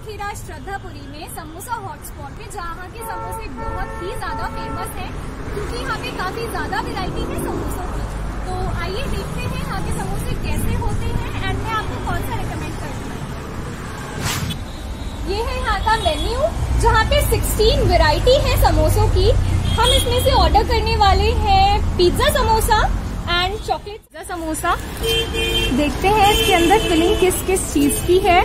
खीरा श्रद्धापुरी में समोसा हॉटस्पॉट है, जहाँ के समोसे बहुत ही ज्यादा फेमस हैं क्योंकि यहाँ पे काफी ज्यादा वैरायटी है समोसों की। तो आइए देखते हैं यहाँ के समोसे कैसे होते हैं एंड मैं आपको कौन सा रिकमेंड करूँगा। ये है यहाँ का मेन्यू, जहाँ पे 16 वैरायटी है समोसों की। हम इसमें से ऑर्डर करने वाले हैं pizza samosa and chocolate pizza samosa. देखते हैं इसके अंदर फिलिंग किस किस चीज की है।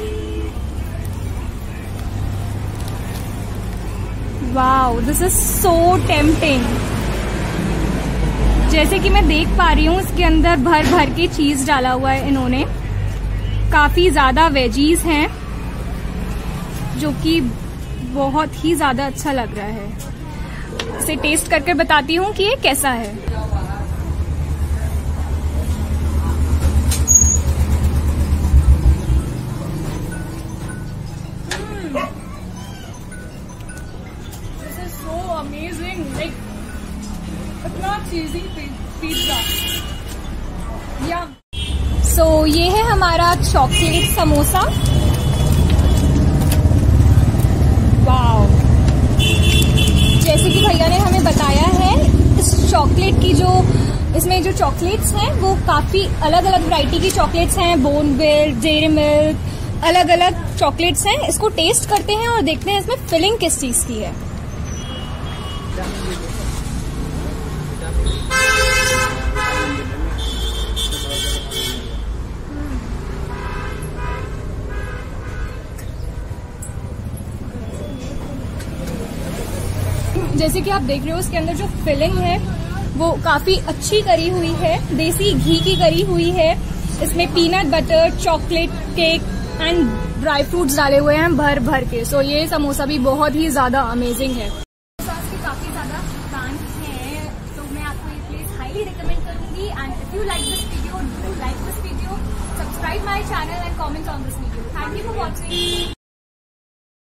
Wow, this is so tempting. जैसे कि मैं देख पा रही हूँ इसके अंदर भर भर के चीज डाला हुआ है इन्होंने। काफी ज्यादा वेजीज हैं जो कि बहुत ही ज्यादा अच्छा लग रहा है। इसे टेस्ट करके बताती हूँ कि ये कैसा है। This is so amazing, like इतना चीज़ी पिज्जा। या सो ये है हमारा चॉकलेट समोसा। वाओ, जैसे कि भैया ने हमें बताया है, इस चॉकलेट की जो इसमें जो चॉकलेट्स हैं वो काफी अलग अलग वैरायटी की चॉकलेट्स हैं। बोर्नविल, डेयरी मिल्क, अलग अलग चॉकलेट्स हैं। इसको टेस्ट करते हैं और देखते हैं इसमें फिलिंग किस चीज की है। जैसे कि आप देख रहे हो इसके अंदर जो फिलिंग है वो काफी अच्छी करी हुई है, देसी घी की करी हुई है। इसमें peanut butter, chocolate cake and dry fruits डाले हुए हैं भर भर के। सो ये समोसा भी बहुत ही ज्यादा अमेजिंग है। सॉस के काफी ज्यादा फैन हैं, तो मैं आपको ये प्लेस हाईली रिकमेंड करूंगी। And if you like this video, do like this video, subscribe my channel and comment on this video. Thank you for watching.